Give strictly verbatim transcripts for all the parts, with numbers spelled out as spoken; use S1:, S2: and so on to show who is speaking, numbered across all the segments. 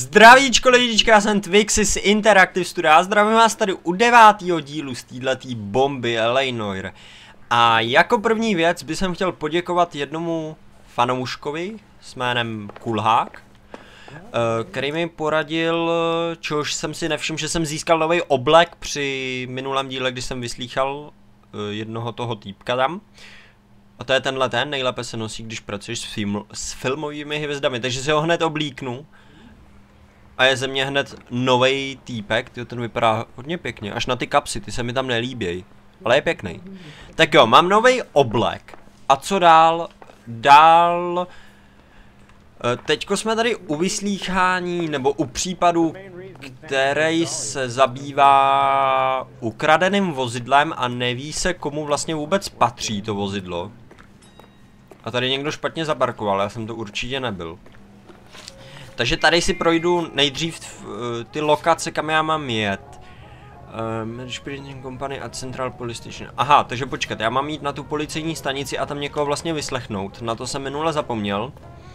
S1: Zdravíčko lidička, já jsem Twixy z Interactive Studia a zdravím vás tady u devátého dílu z této bomby L A Noire. A jako první věc bych chtěl poděkovat jednomu fanouškovi s jménem Kulhák, který mi poradil, čehož jsem si nevšiml, že jsem získal nový oblek při minulém díle, kdy jsem vyslýchal jednoho toho týpka tam. A to je tenhle ten, nejlépe se nosí, když pracuješ s, film, s filmovými hvězdami, takže si ho hned oblíknu. A je ze mě hned novej týpek, tyjo, ten vypadá hodně pěkně, až na ty kapsy, ty se mi tam nelíbějí, ale je pěkný. Tak jo, mám novej oblek. A co dál? Dál... Teďko jsme tady u vyslýchání, nebo u případu, který se zabývá ukradeným vozidlem a neví se, komu vlastně vůbec patří to vozidlo. A tady někdo špatně zaparkoval, já jsem to určitě nebyl. Takže tady si projdu nejdřív ty lokace, kam já mám jet. Metropolitan Company a Central Police Station. Aha, takže počkat, já mám jít na tu policejní stanici a tam někoho vlastně vyslechnout. Na to jsem minule zapomněl.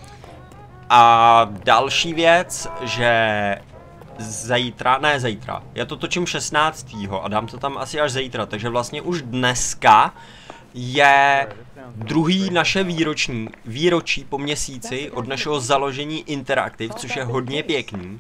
S1: A další věc, že zítra, ne zítra, já to točím šestnáctého a dám to tam asi až zítra, takže vlastně už dneska je druhý naše výroční, výročí po měsíci od našeho založení Interactive, což je hodně pěkný.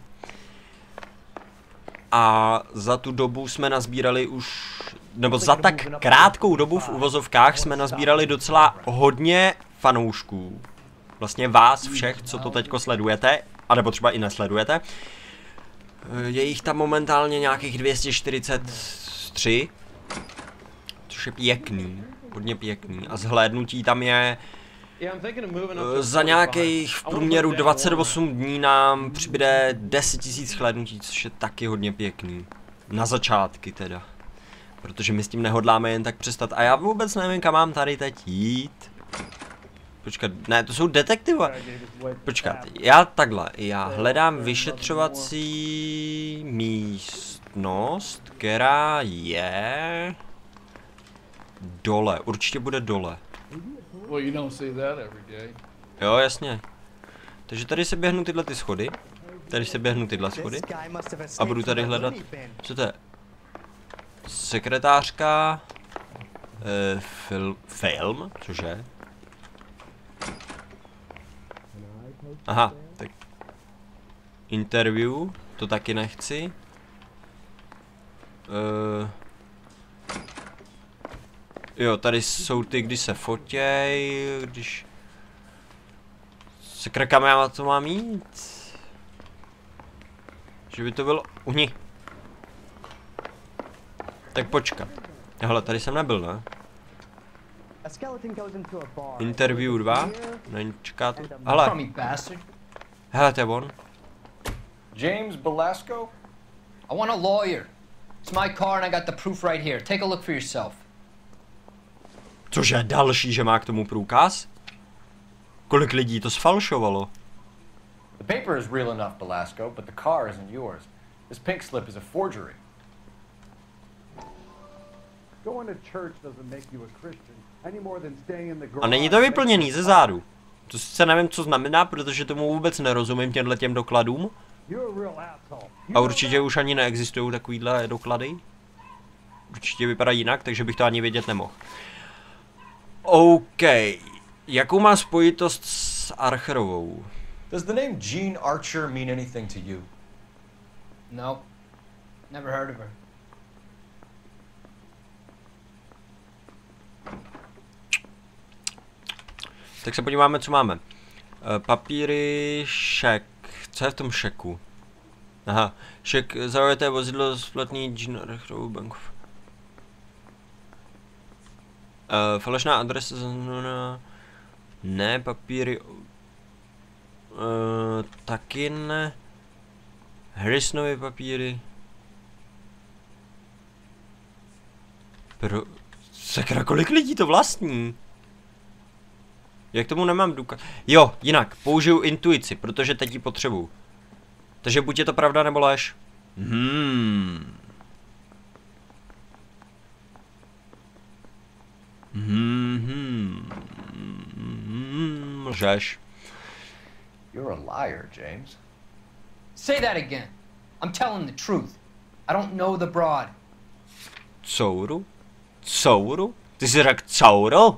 S1: A za tu dobu jsme nazbírali už, nebo za tak krátkou dobu v uvozovkách jsme nazbírali docela hodně fanoušků. Vlastně vás všech, co to teďko sledujete, anebo třeba i nesledujete. Je jich tam momentálně nějakých dvě stě čtyřicet tři, což je pěkný, hodně pěkný. A zhlédnutí tam je za nějakých v průměru dvacet osm dní nám přibude deset tisíc zhlédnutí, což je taky hodně pěkný. Na začátky teda. Protože my s tím nehodláme jen tak přestat. A já vůbec nevím, kam mám tady teď jít. Počkat, ne, to jsou detektivové. Počkat, já takhle, já hledám vyšetřovací místnost, která je dole, určitě bude dole. Jo, jasně. Takže tady se běhnu tyhle ty schody, tady se běhnu tyhle schody a budu tady hledat, co to je? Sekretářka, eh, fil, film, cože? Aha, tak interview, to taky nechci. Uh, jo, tady jsou ty, když se fotěj, když... Sakra, kam já to mám jít? Že by to bylo u nich. Tak počkat. Hele, tady jsem nebyl, ne? Interview dva? Není, čeká to. Hele. Hele, to je on.
S2: James Belasco?
S3: I want a lawyer. It's my car and I got the proof right here. Take a look for yourself.
S1: Cože další, že má k tomu průkaz? Kolik lidí to sfalšovalo?
S2: The paper is real enough, Belasco, but the car isn't yours. This pink slip is a forgery.
S4: Going to church doesn't make you a Christian any more than staying in the garage.
S1: A není to vyplněný ze zádu. To sice nevím, co znamená, protože tomu vůbec nerozumím těmhle těm dokladům. A určitě už ani neexistují takovýhle doklady. Určitě vypadá jinak, takže bych to ani vědět nemohl. OK. Jakou má spojitost s Archerovou?
S2: Does the name Jean Archer mean anything to you?
S3: No. Never heard of her.
S1: Tak se podíváme, co máme. E, papíry, šek. Co je v tom šeku? Aha, šek, zaujete vozidlo splatný Jean Archerovou banku. E, falešná adresa, ne, papíry, e, taky ne. Harrisonovy papíry. Pro... Sakra, kolik lidí to vlastní? Jak tomu nemám důkaz? Jo, jinak, použiju intuici, protože teď ji potřebuju. Takže buď je to pravda, nebo lež. Hmm. Hmm. Hmm. Lžeš.
S2: You're a liar, James.
S3: Say that again. I'm telling the truth. I don't know the broad.
S1: Couru? Couru? Ty jsi řekl couro?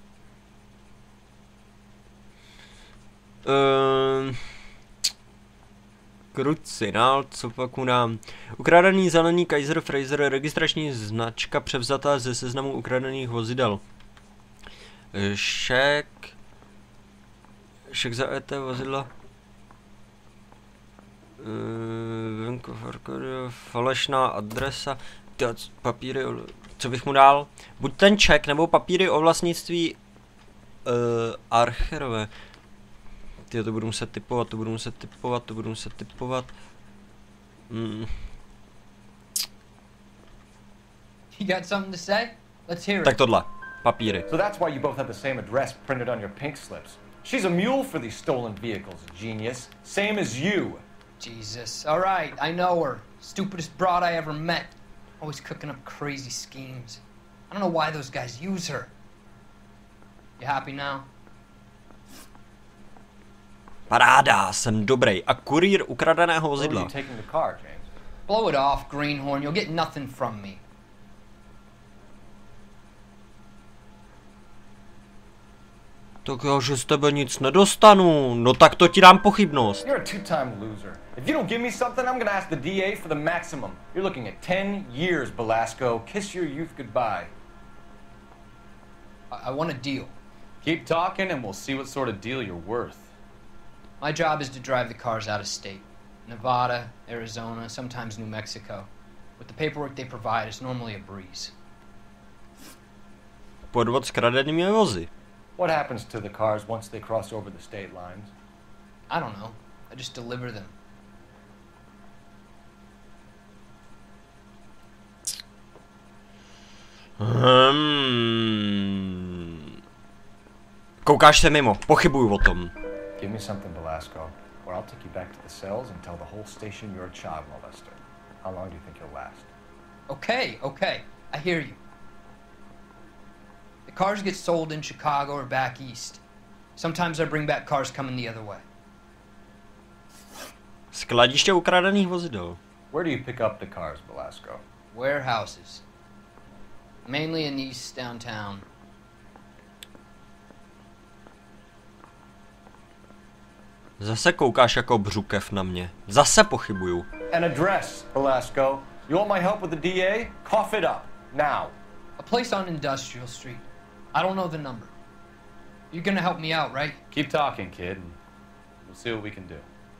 S1: Ehm... Krucinál, co pak mu dám? Ukradený zelený Kaiser Fraser, registrační značka převzatá ze seznamu ukradených vozidel. Šek... Šek za E T vozidla. Ehm... Falešná adresa. Ty, papíry o... Co bych mu dal? Buď ten ček, nebo papíry o vlastnictví... Uh, Archerové. Ty, to budu muset typovat, to budu muset typovat, to budu muset typovat. Mm.
S3: You got something to say? Let's hear it.
S1: Tak tohle. Papíry.
S2: So that's why you both have the same address printed on your pink slips. She's a mule for these stolen vehicles, genius. Same as you.
S3: Jesus. All right, I know her. Stupidest broad I ever met. Always cooking up crazy schemes. I don't know why those guys use her. You happy now?
S1: Paráda, jsem dobrý. A kurýr ukradeného
S2: Where are
S1: vozidla.
S2: you taking the car, James?
S3: Blow it off, Greenhorn. You'll get nothing from me.
S1: Tak já, že z tebe nic nedostanu. No tak to ti dám pochybnost.
S2: You're a two-time loser. If you don't give me something, I'm gonna ask the D A for the maximum. You're looking at ten years, Belasco. Kiss your youth goodbye.
S3: I, I want a deal.
S5: Keep talking and we'll see what sort of deal you're worth.
S3: My job is to drive the cars out of state. Nevada, Arizona, sometimes New Mexico. With the paperwork they provide, it's normally a breeze.
S1: Podvod s kradenými vozy.
S2: What happens to the cars once they cross over the state lines?
S3: I don't know. I just deliver them.
S1: Hmm. Koukáš se mimo, pochybuju o tom.
S2: Give me something, Belasco, or I'll take you back to the cells and tell the whole station you're a child molester. How long do you think you'll last?
S3: Okay, okay. I hear you. The cars get sold in Chicago or back east. Sometimes I bring back cars coming the other way.
S1: Skladiště ukradených vozidel.
S2: Where do you pick up the cars, Belasco?
S3: Warehouses. Mainly in East downtown.
S1: Zase koukáš jako břukev na mě. Zase pochybuju.
S2: An address, Belasco. You want my help with the D A? Cough it up, now.
S3: A place on Industrial Street. I don't know the number. You're gonna help me out, right?
S5: Keep talking, kid, and we'll see what we can do.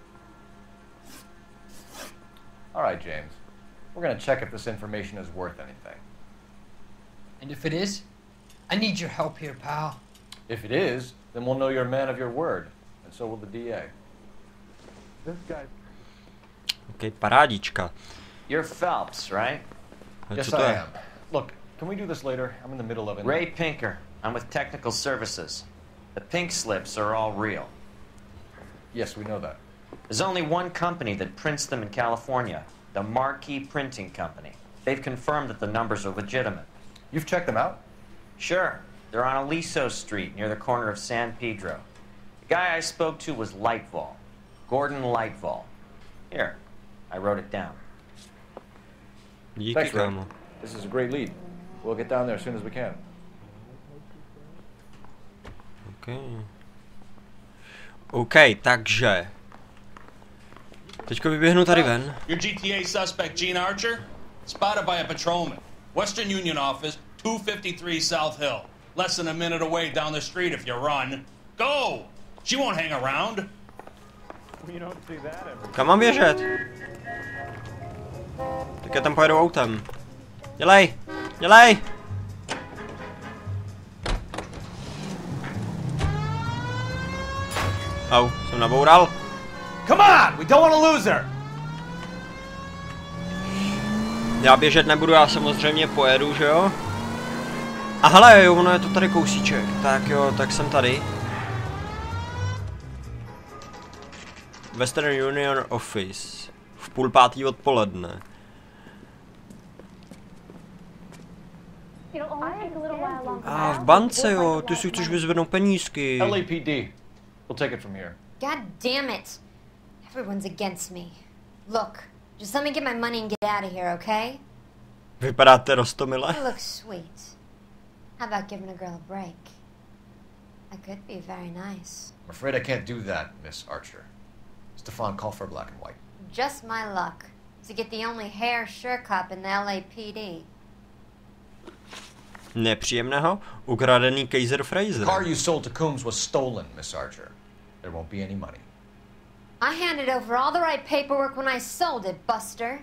S2: All right, James. We're gonna check if this information is worth anything.
S3: And if it is, I need your help here, pal.
S2: If it is, then we'll know you're a man of your word, and so will the D A.
S4: This guy.
S1: Ok, parádička.
S6: You're Phelps, right?
S1: A
S2: Yes,
S1: co to
S2: I
S1: je?
S2: am. Look, can we do this later? I'm in the middle of it.
S6: Ray Pinker. I'm with Technical Services. The pink slips are all real.
S2: Yes, we know that.
S6: There's only one company that prints them in California, the Marquee Printing Company. They've confirmed that the numbers are legitimate.
S2: You've checked them out?
S6: Sure, they're on Aliso Street near the corner of San Pedro. The guy I spoke to was Lightval, Gordon Lightval. Here, I wrote it down.
S1: Díky,
S2: Thanks, Ray.
S1: kámo.
S2: This is a great lead. We'll get down there as soon as we can.
S1: OK. OK, takže. Teďko vyběhnu tady ven.
S7: Your G T A suspect, Gene Archer, spotted by a patrolman. Western Union office, two fifty-three South Hill. Less than a minute away down the street if you run. Go! She won't hang around.
S2: You don't see that every
S1: Kam mám běžet? Tak já tam pojedu autem. Dělej! Dělej! Au, jsem naboural.
S5: Come on! We don't want to lose her!
S1: Já běžet nebudu, já samozřejmě pojedu, že jo? A hele, jo, ono je to tady kousíček. Tak jo, tak jsem tady. Western Union Office. V půl pátý odpoledne. A v bance, jo, ty si chceš vyzvednout penízky.
S2: L A P D. We'll take it from here.
S8: God damn it. Everyone's against me. Look, just let me get my money and get out of here, okay?
S1: Vypadáte roztomile.
S8: You look sweet. How about giving a girl a break? That could be very nice.
S2: I'm afraid I can't do that, Miss Archer. Stefan, call for black and white.
S8: Just my luck to get the only hair sure cop in the L A P D.
S1: Nepříjemného? Ukradený Kaiser Fraser.
S2: The car you sold to Coombs was stolen, Miss Archer. There won't be any money.
S8: I handed over all the right paperwork when I sold it, Buster.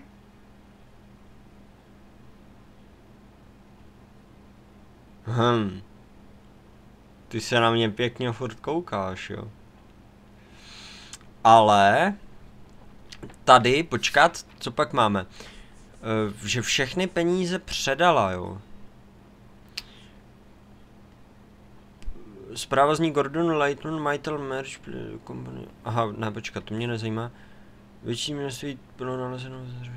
S1: Hm. Ty se na mě pěkně furt koukáš, jo. Ale tady, počkat, co pak máme? E, že všechny peníze předala, jo. Zprávazní Gordon Layton, majitel Merch Company. Aha, ne, počkat, to mě nezajímá. Větší množství bylo nalezeno.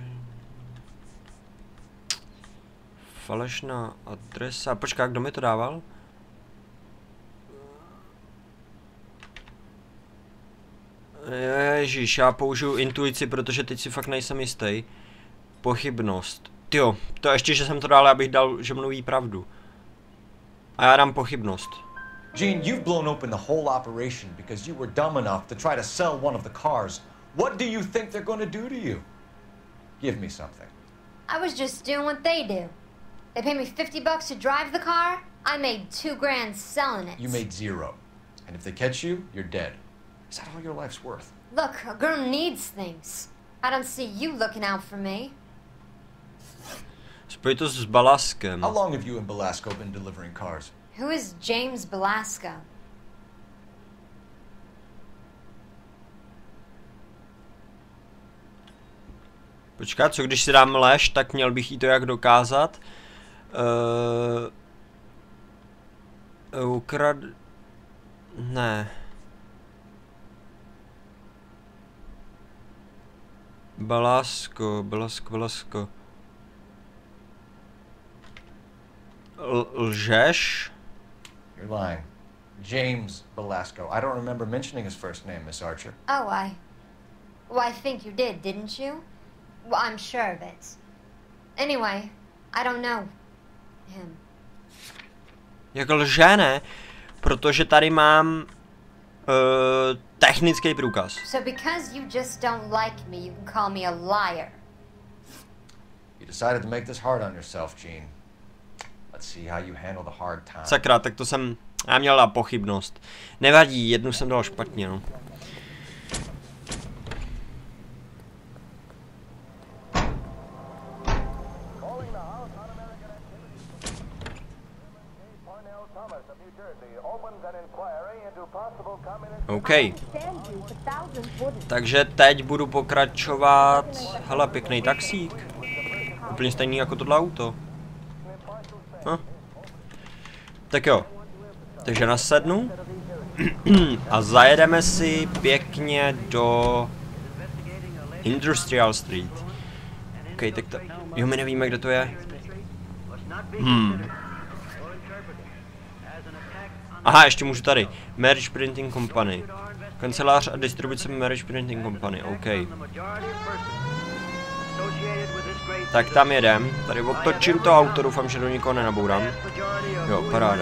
S1: Falešná adresa. Počkat, kdo mi to dával? Ježíš, já použiju intuici, protože teď si fakt nejsem jistý. Pochybnost. Tyjo, to ještě, že jsem to dal, abych dal, že mluví pravdu. A já dám pochybnost.
S2: Gene, you've blown open the whole operation because you were dumb enough to try to sell one of the cars. What do you think they're going to do to you? Give me something.
S8: I was just doing what they do. They paid me fifty bucks to drive the car. I made two grand selling it.
S2: You made zero. And if they catch you, you're dead. Is that all your life's worth?
S8: Look, a girl needs things. I don't see you looking out for me.
S1: Spojitost s Balaskem.
S2: How long have you and Belasco been delivering cars?
S8: Who is James Belasco?
S1: Počkat, co když si dám lež, tak měl bych jí to jak dokázat. Uh, ukrad... Ne. Balasco, Balasco, Balasco. L lžeš?
S2: You're lying. James Belasco. I don't remember mentioning his first name, Miss Archer.
S8: Oh, I... Well, I think you did, didn't you? Well, I'm sure of it. Anyway, I don't know him.
S1: Jak lže, ne? Protože tady mám uh, technický průkaz.
S8: So because you just don't like me, you can call me a liar.
S2: You decided to make this hard on yourself, Gene. Let's see how you handle the hard time.
S1: Sakra, tak to jsem... Já měla pochybnost. Nevadí, jednu jsem dal špatně, no. OK. Takže teď budu pokračovat... Hele, pěkný taxík. Úplně stejný jako tohle auto. Hm. Tak jo. Takže nasednu. A zajedeme si pěkně do... Industrial Street. OK, tak to... Jo, my nevíme, kde to je. Hmm. Aha, ještě můžu tady. Merch Printing Company. Kancelář a distribuce Merch Printing Company, OK. Tak tam jedem. Tady otočím to auto, doufám, že do nikoho nenabourám. Jo, paráda.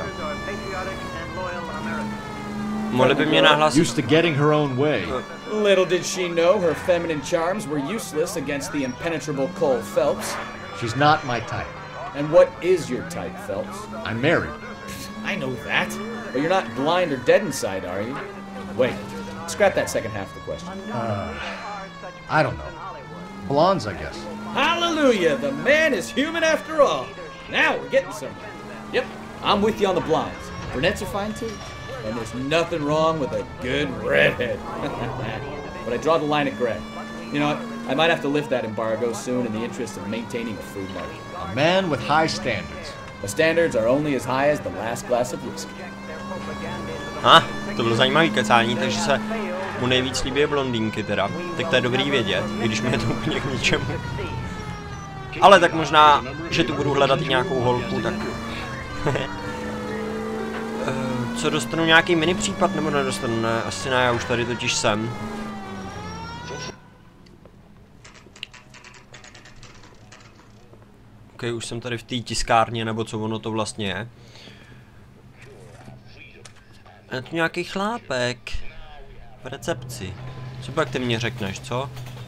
S1: Mohli by mě nahlásit...
S5: Used to getting her own way.
S9: Little did she know her feminine charms were useless against the impenetrable Cole Phelps.
S5: She's not my type.
S9: And what is your type, Phelps?
S5: I'm married.
S9: I know that. But you're not blind or dead inside, are you? Wait, scrap that second half of the question.
S5: Uh, I don't know. Blondes, I guess.
S9: Hallelujah! The man is human after all. Now we're getting somewhere. Yep, I'm with you on the blondes. Brunettes are fine too. And there's nothing wrong with a good redhead. But I draw the line at gray. You know what? I might have to lift that embargo soon in the interest of maintaining a free market.
S5: A man with high standards.
S9: The standards are only as high as the last glass of whiskey.
S1: Ha, to bylo zajímavý kecání, takže se mu nejvíc líbí blondýnky teda. Tak to je dobrý vědět, i když mi je to úplně k ničemu. Ale tak možná, že tu budu hledat i nějakou holku, tak... Co, dostanu nějaký mini případ, nebo nedostanu? Ne, asi ne, já už tady totiž jsem. Ok, už jsem tady v té tiskárně, nebo co ono to vlastně je. Je tu nějaký chlápek. V recepci. Co pak ty mě řekneš, co?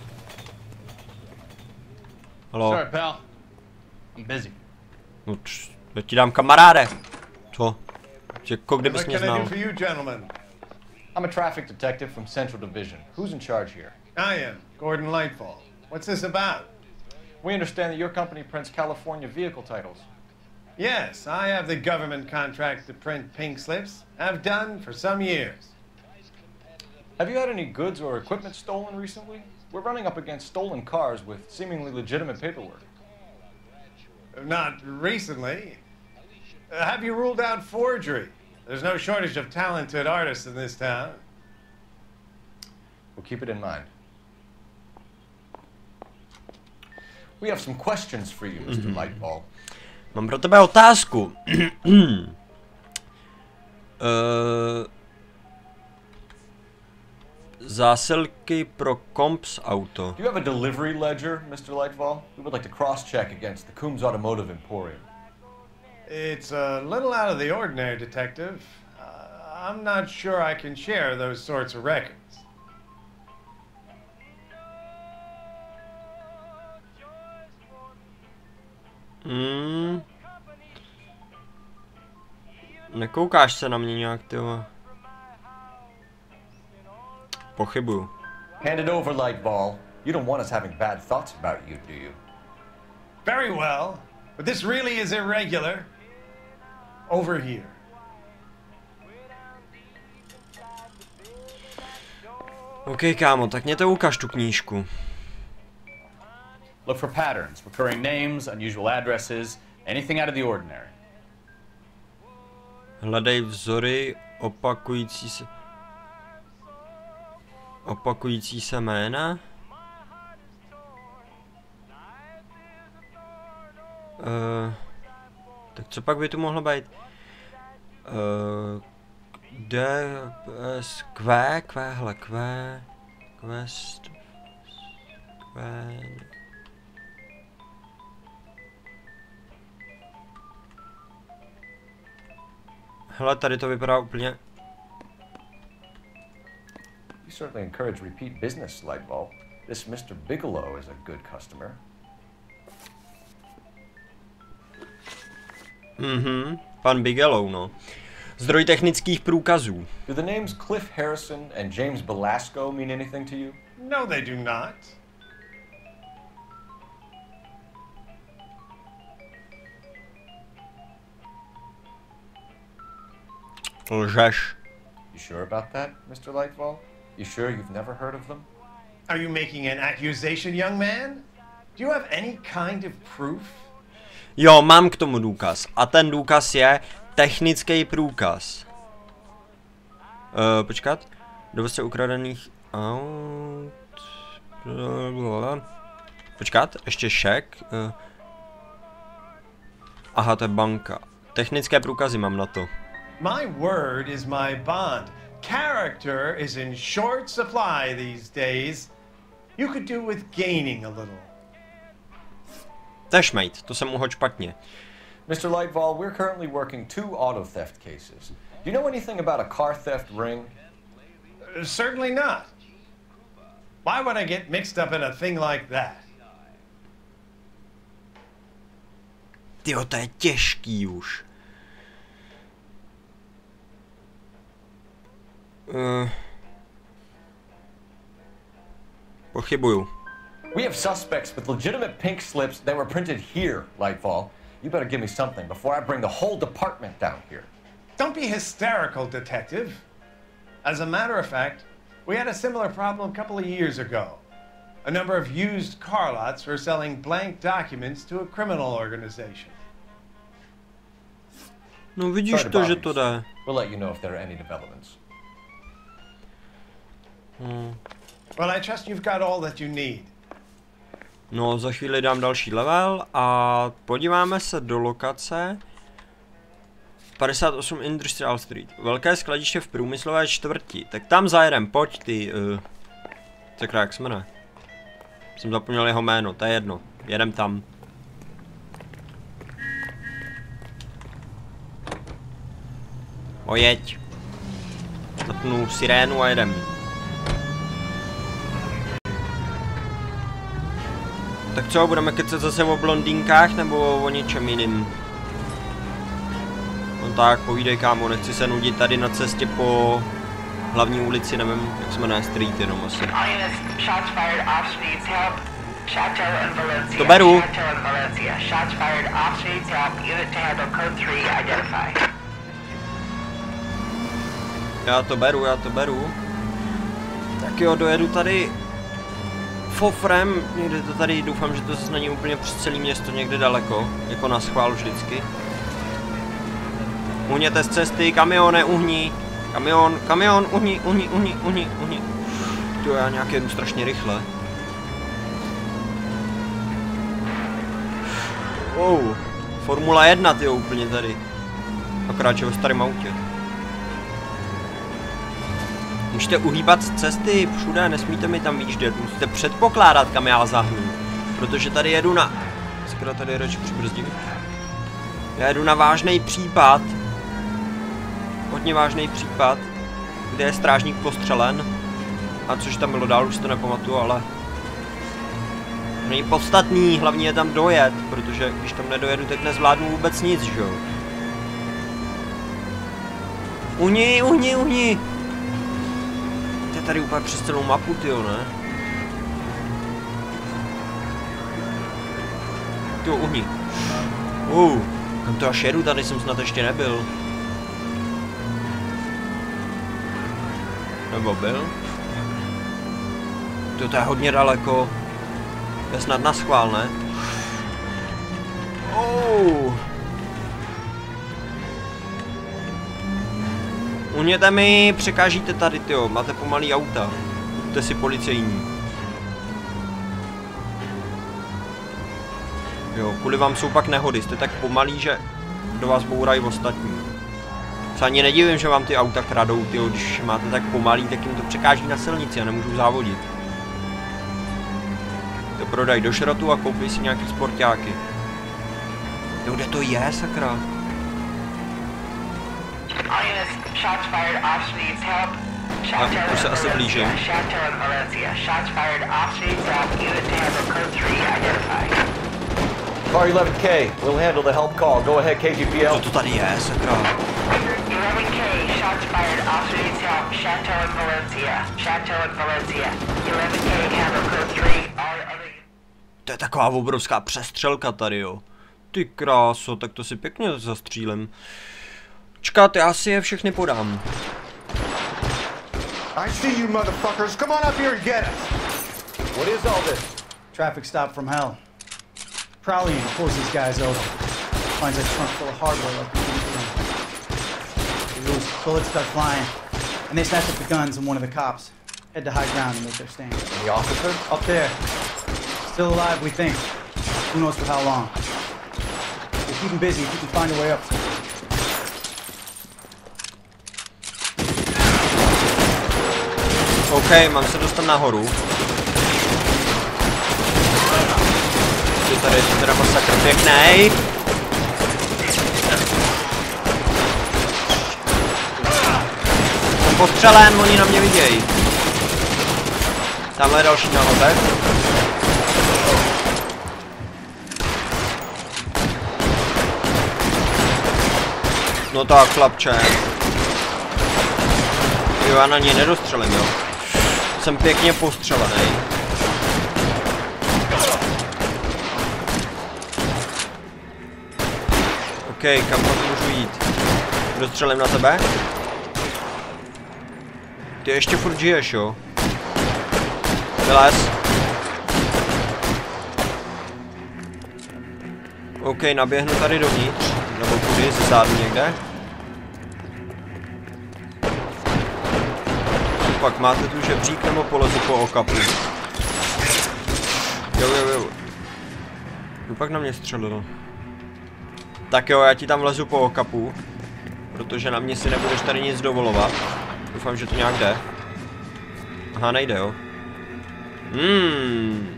S1: Halo?
S7: Sorry, pal. I'm busy.
S1: No, č, já ti dám kamaráde. Co? Jako kdybys mě znal.
S2: I'm a traffic detective from Central Division. Who's in charge here?
S10: I am, Gordon Lightfall. What's this about?
S2: We understand that your company prints California vehicle titles.
S10: Yes, I have the government contract to print pink slips. I've done for some years.
S2: Have you had any goods or equipment stolen recently? We're running up against stolen cars with seemingly legitimate paperwork.
S10: Not recently. Uh, have you ruled out forgery? There's no shortage of talented artists in this town.
S2: We'll keep it in mind. We have some questions for you, Mister Mm-hmm. Lightball.
S1: Mám pro tebe otázku. uh, zásilky pro Comps Auto.
S2: Do you have a delivery ledger, Mister Lightball? We would like to cross-check against the Coombs Automotive Emporium.
S10: It's a little out of the ordinary, Detective. Uh, I'm not sure I can share those sorts of records.
S1: Hmm. Nekoukáš se na mě nějak, tyjo. Pochybuju.
S2: Hand it over, Lightball. You don't want us having bad thoughts about you, do you?
S10: Very well, but this really is irregular. Over here.
S1: OK, kámo, tak mě to ukaž tu knížku.
S11: Look for patterns, recurring names, unusual addresses, anything out of the ordinary.
S1: Hledej vzory opakující se... Opakující se jména? Uh, tak co pak by tu mohlo být? Uh, D, S, Q, Q, hele, Q, Quest, Q... Hele, tady to vypadá úplně...
S2: You certainly encourage repeat business, Lightball. This Mister Bigelow is a good customer.
S1: Mhm, pan Bigelow, no. Zdroj technických průkazů.
S2: Do the names Cliff Harrison and James Belasco mean anything to you?
S10: No, they do not.
S1: Lžeš.
S2: You sure about that, Mister Lightball? You sure you've never heard of them?
S10: Are you making an accusation, young man? Do you have any kind of proof?
S1: Jo, mám k tomu důkaz. A ten důkaz je technický průkaz. Uh, počkat. Dovozce ukradených aut. Počkat, ještě šek. Uh. Aha, to je banka. Technické průkazy mám na to.
S10: My word is my bond. Character is in short supply these days. You could do with gaining a little.
S1: Tešmejt, to jsem uhodl špatně.
S2: Mister Lightball, we're currently working two auto theft cases. Do you know anything about a car theft ring?
S10: Uh, certainly not. Why would I get mixed up in a thing like that?
S1: Tyjo, to je těžký už. Uh, pochybuju.
S2: We have suspects with legitimate pink slips that were printed here, Lightfall. You better give me something before I bring the whole department down here.
S10: Don't be hysterical, Detective. As a matter of fact, we had a similar problem a couple of years ago. A number of used car lots were selling blank documents to a criminal organization.
S1: No vidíš to, že to jde.
S2: We'll let you know if there are any developments.
S1: Hmm.
S10: Well, I trust you've got all that you need.
S1: No, za chvíli dám další level a podíváme se do lokace. padesát osm Industrial Street. Velké skladiště v průmyslové čtvrti. Tak tam zajedem, pojď ty. Uh, Sakra, jak se jmenuje? Jsem zapomněl jeho jméno, to je jedno. Jedem tam. Ojeď. Zapnu sirénu a jedem. Tak co, budeme kecat zase o blondýnkách nebo o něčem jiným? No tak, povídej kámo, nechci se nudit tady na cestě po hlavní ulici, nevím, jak jsme na street jenom asi. To beru. Já to beru, já to beru. Tak jo, dojedu tady fofrem, někde to tady, doufám, že to zase není úplně přes celé město, někde daleko, jako na schvál vždycky. Uhněte z cesty, kamione, uhni, kamion, kamion, uhni, uhni, uhni, uhni, uhni. To já nějak jedu strašně rychle. Oh, Formula jedna, tyjo, úplně tady. Akorát, že ve starém autě. Můžete uhýbat z cesty, všude, nesmíte mi tam výjíždět, musíte předpokládat, kam já zahnu. Protože tady jedu na... Skoro tady radši přibrzdím. Já jedu na vážný případ. Hodně vážný případ, kde je strážník postřelen. A což tam bylo dál, už si to nepamatuju, ale... Není podstatný, hlavně je tam dojet, protože když tam nedojedu, tak nezvládnu vůbec nic, že jo. Uhni, uhni, uhni! To je tady úplně přes celou mapu, tyjo, ne? Tyjo, uhni. Uh, kam to až jedu, tady jsem snad ještě nebyl. Nebo byl? Tyjo, to je hodně daleko. To je snad na schvál, ne? Oh. Uměte mi, překážíte tady, tyjo, máte pomalý auta. Buďte si policejní. Jo, kvůli vám jsou pak nehody, jste tak pomalí, že do vás bourají ostatní. Se ani nedivím, že vám ty auta kradou, tyjo, když máte tak pomalý, tak jim to překáží na silnici a nemůžou závodit. To prodaj do šrotu a koupí si nějaký sportáky. Jo, kde to je, sakra? A už se asi blížím.
S2: Car eleven K, we'll handle the help call. Go ahead, K G P L.
S1: Co to tady je, sakra?
S12: eleven K, shots fired, officer needs help, Chateau in Valencia, Chateau in Valencia, eleven K, handle code three, all other...
S1: To je taková obrovská přestřelka tady, jo. Ty kráso, tak to si pěkně zastřílem. Čkat, já si je všechny podám.
S13: I see you motherfuckers. Come on up here and get us.
S2: What is all this?
S14: Traffic stop from hell. Prowling pulls these guys over. Finds a trunk full of hardware like the loose bullets start flying. And they snatch up the guns and one of the cops. Head to high ground and make their stand.
S2: And the officer?
S14: Up there. Still alive, we think. Who knows for how long. We'll keep him busy if he can find a way up.
S1: OK, mám se dostat nahoru. Je tady teda masakr pěknej. Jsem postřelen, oni na mě vidějí. Tamhle je další náhodek. No tak, chlapče. Jo, já na něj nedostřelím, jo. Jsem pěkně postřelený. OK, kam pak můžu jít? Dostřelím na tebe? Ty ještě furt žiješ, jo? Vylez. OK, naběhnu tady dovnitř. Nebo kudy, ze zádu někde. Pak máte tu žebřík nebo polezu po okapu? Jo, jo, jo. No pak na mě střelil. Tak jo, já ti tam vlezu po okapu. Protože na mě si nebudeš tady nic dovolovat. Doufám, že to nějak jde. Aha, nejde, jo. Hmm.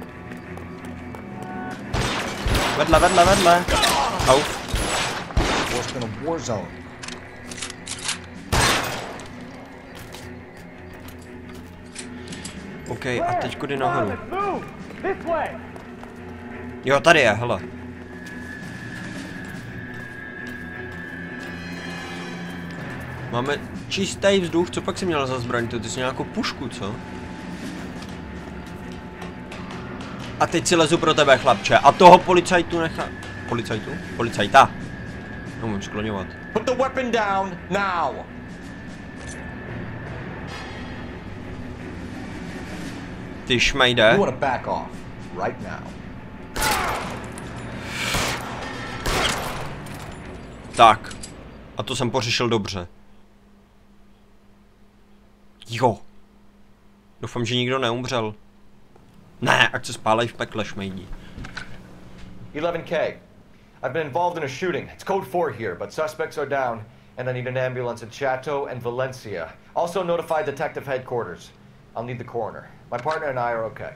S1: Vedle, vedle, vedle. Au.
S2: in a war zone.
S1: OK, a teď kudy nahoru. Jo, tady je, hele. Máme čistý vzduch, co pak si měl za zbraň? Ty jsi nějakou pušku, co? A teď si lezu pro tebe, chlapče. A toho policajtu nechá... Policajtu? Policajta. No, můžu skloňovat.
S2: Put the weapon down now.
S1: Ty šmejde.
S2: You want to back off right now.
S1: Tak. A to jsem pořešil dobře. Jo. Doufám, že nikdo neumřel. Ne, ať se spálej v pekle, šmejdí.
S2: eleven K. I've been involved in a shooting. It's code four here, but suspects are down, and I need an ambulance at Chateau and Valencia. Also notify detective headquarters. I'll need the coroner. My partner and I are okay.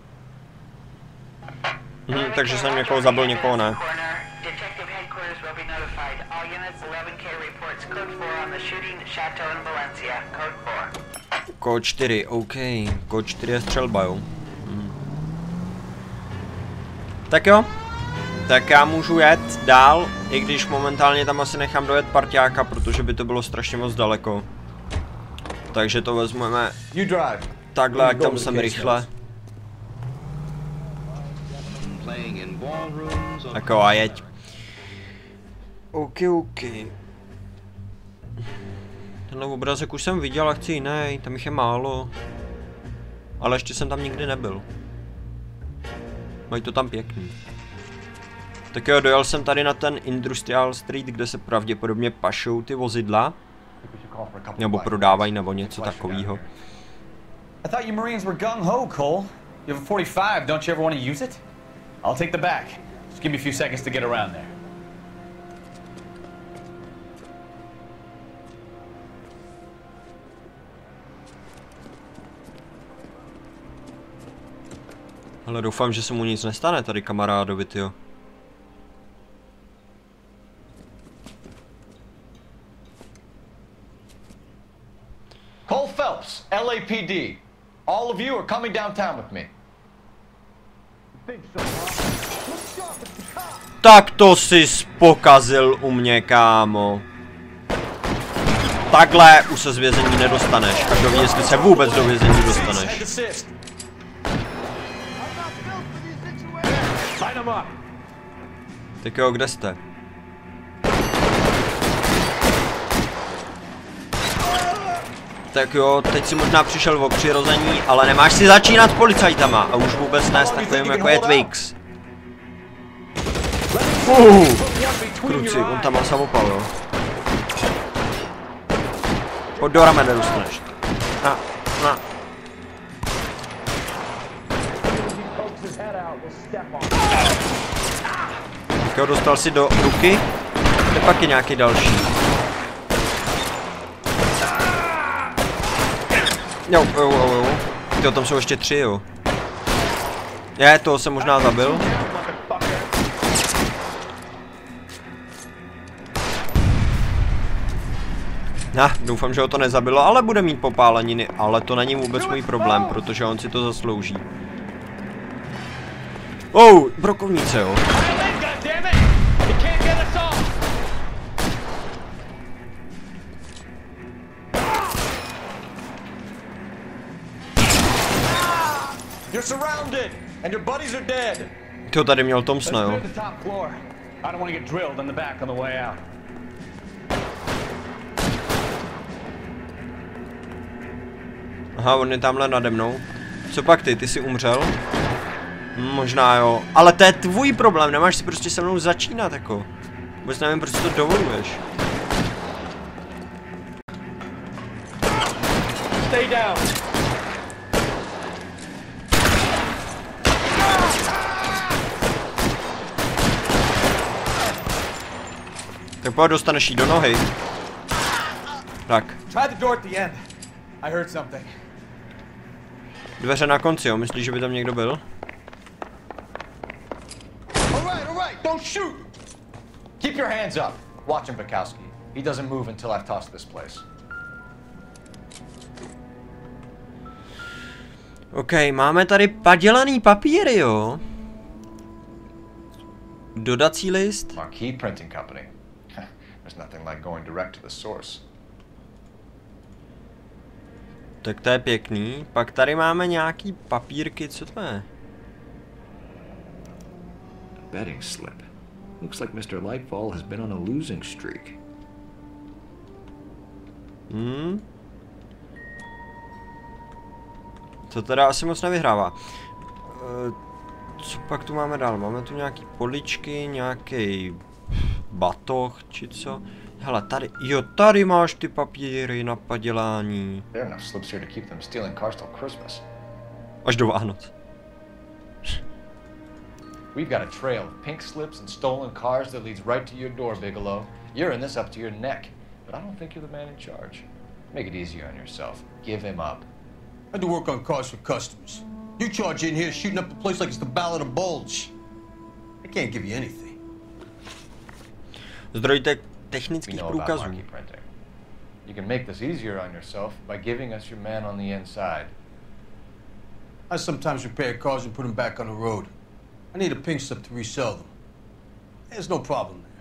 S1: Mhm, takže jsem někoho zabil, někoho ne.
S12: Detective headquarters will be notified. All units eleven K reports code four on the shooting at Chateau and Valencia. Code four.
S1: Kód čtyři, OK. Kód čtyři je střelba, jo. Hmm. Tak jo. Tak já můžu jet dál, i když momentálně tam asi nechám dojet parťáka, protože by to bylo strašně moc daleko. Takže to vezmeme takhle, jak tam jsem rychle. Tak jo, a jeď. OK, OK. Tenhle obrazek už jsem viděl a chci jiný, tam jich je málo. Ale ještě jsem tam nikdy nebyl. Mají to tam pěkný. Tak jo, dojel jsem tady na ten Industrial Street, kde se pravděpodobně pašou ty vozidla. Nebo prodávají, nebo něco takového.
S11: I thought you Marines were gung-ho, Cole. You have a forty-five, don't you ever want to use it? I'll take the back. Just give me a few seconds to get around there.
S1: Ale doufám, že se mu nic nestane tady kamarádovi, tyjo.
S2: Cole Phelps, L A P D. All of you are coming downtown with me.
S1: Tak to jsi pokazil u mě, kámo. Takhle už se z vězení nedostaneš. A kdo ví, jestli se vůbec do vězení dostaneš. Tak jo, kde jste? Tak jo, teď si možná přišel o přirození, ale nemáš si začínat s policajtama. A už vůbec ne s takovým, jako je Twix. Uh, kruci, on tam má samopal, jo. Pojď do ramen, nedostaneš. Na, na. Tak jo, dostal si do ruky. Kde pak je nějaký další? Jo, jo, jo, jo. Tyjo, tam jsou ještě tři, jo. Je, toho jsem možná zabil. Nah, doufám, že ho to nezabilo, ale bude mít popáleniny, ale to není vůbec můj problém, protože on si to zaslouží. Oh, brokovnice, jo.
S2: You're surrounded, and your buddies are dead.
S1: Ty tady měl Thompsona, jo.
S11: I don't want to get drilled in the back on the way out.
S1: Aha, on je tamhle nade mnou. Co pak ty, ty jsi umřel? Hm, možná jo, ale to je tvůj problém, nemáš si prostě se mnou začínat, jako. Vůbec nevím, proč to dovoluješ.
S2: Stay down.
S1: Tak pojď, dostaneš jí do nohy. Tak.
S9: Try the door at the end. I heard something.
S1: Dveře na konci, jo? Myslíš, že by tam někdo byl?
S2: All right, all right, don't shoot. Keep your hands up. Watch him, Bukowski. He doesn't move until I've tossed this place.
S1: OK, máme tady padělaný papíry, jo? Dodací list.
S2: Marquee Printing Company. There's nothing like going direct to the source.
S1: Tak to je pěkný. Pak tady máme nějaký papírky, co to je?
S2: Betting slip. Looks like mister Lightfall has been on a losing streak.
S1: Hmm. To teda asi moc nevyhrává. E, co pak tu máme dál? Máme tu nějaký poličky, nějaký batoh, či co? Hele, tady, jo, tady máš ty papíry na padělání. Až do Vánoc.
S2: We've got a trail of pink slips and stolen cars that leads right to your door, Bigelow. You're in this up to your neck, but I don't think you're the man in charge. Make it easier on yourself. Give him up.
S7: I do work on cars for customers. You charge in here shooting up the place like it's the Ballad of Bulge. I can't give you anything.
S1: Zdroj te technických průkazů.
S2: You can make this easier on yourself by giving us your man on the inside.
S7: I sometimes repair cars and put them back on the road. I need a pink slip to resell them. There's no problem there.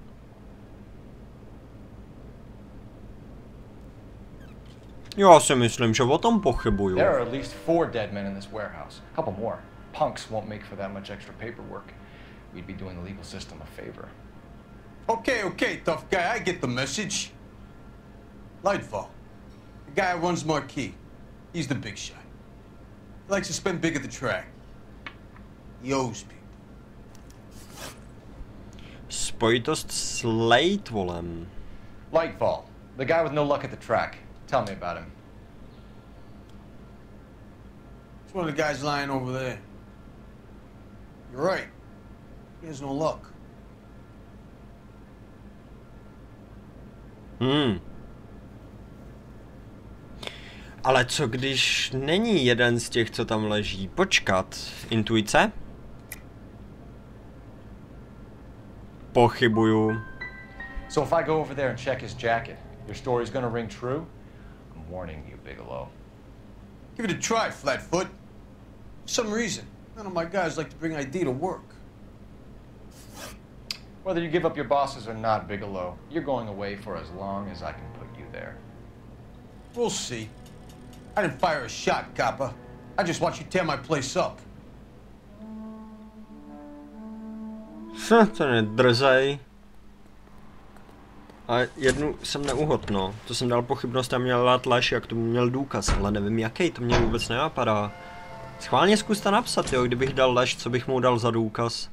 S1: Já si myslím, že o tom pochybuju.
S2: There are at least four dead men in this warehouse. A couple more. Punks won't make for that much extra paperwork. We'd be doing the legal system a favor.
S7: Okay, okay, tough guy, I get the message. Lightfall, the guy who runs Marquee. He's the big shot. He likes to spend big at the track. He owes people.
S1: Spojitost s Lightfallem.
S2: Lightfall, the guy with no luck at the track. Tell me about him.
S7: It's one of the guys lying over there. You're right. He has no luck.
S1: Hmm. Ale co když není jeden z těch, co tam leží? Počkat. Intuice? Pochybuju.
S2: So if I go over there and check his jacket, your story's gonna ring true? I'm warning you, Bigelow.
S7: Give it a try, Flatfoot. For some reason, none of my guys like to bring I D to work.
S2: Whether you give up your bosses or not, Bigelow, you're going away for as long as I can put you there.
S7: We'll see. I didn't fire a shot, copper. I just watch you tear my place up.
S1: Hm, to nedrzej. A jednu jsem neuhodl, no. To jsem dal pochybnost a měl dát lež, jak tomu měl důkaz, ale nevím jaký, to mě vůbec nenapadá. Schválně zkuste napsat, jo, kdybych dal lež, co bych mu dal za důkaz.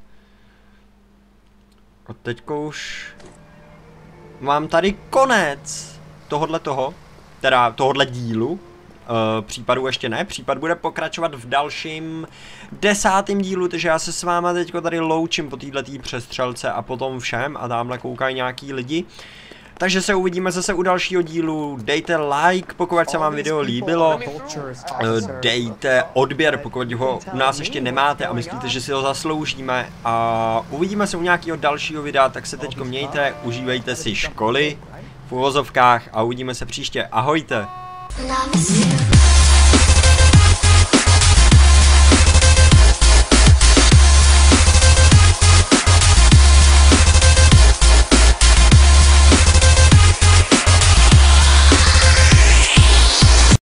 S1: A teďko už mám tady konec tohodle toho, teda tohodle dílu. Uh, případu ještě ne, případ bude pokračovat v dalším desátém dílu, takže já se s váma teďko tady loučím po této přestřelce a potom všem a tamhle koukají nějaký lidi. Takže se uvidíme zase u dalšího dílu, dejte like, pokud se vám video líbilo, dejte odběr, pokud ho u nás ještě nemáte a myslíte, že si ho zasloužíme a uvidíme se u nějakého dalšího videa, tak se teďko mějte, užívejte si školy v uvozovkách a uvidíme se příště, ahojte!
S15: Love